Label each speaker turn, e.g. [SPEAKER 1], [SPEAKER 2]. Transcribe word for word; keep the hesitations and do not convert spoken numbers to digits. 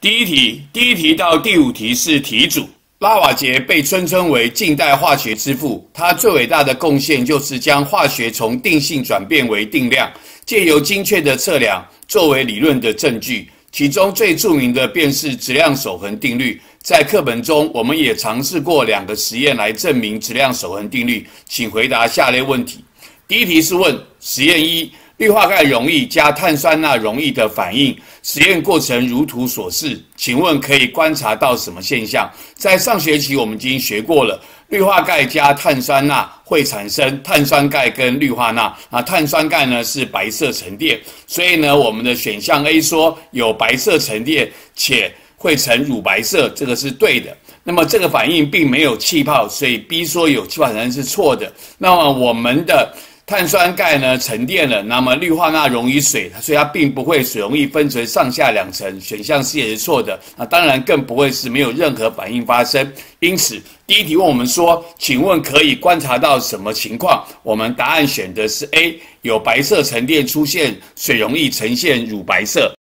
[SPEAKER 1] 第一题，第一题到第五题是题主。拉瓦杰被尊称为近代化学之父，他最伟大的贡献就是将化学从定性转变为定量，借由精确的测量作为理论的证据。其中最著名的便是质量守恒定律。在课本中，我们也尝试过两个实验来证明质量守恒定律。请回答下列问题。第一题是问实验一。氯化钙溶液加碳酸钠溶液的反应，实验过程如图所示，请问可以观察到什么现象？在上学期我们已经学过了，氯化钙加碳酸钠会产生碳酸钙跟氯化钠啊，碳酸钙呢是白色沉淀，所以呢我们的选项 A 说有白色沉淀且会呈乳白色，这个是对的。那么这个反应并没有气泡，所以 B 说有气泡产生是错的。那么我们的碳酸钙呢沉淀了，那么氯化钠溶于水，所以它并不会水溶液分成上下两层，选项 C 也是错的。那当然更不会是没有任何反应发生。因此第一题问我们说，请问可以观察到什么情况？我们答案选的是 A， 有白色沉淀出现，水溶液呈现乳白色。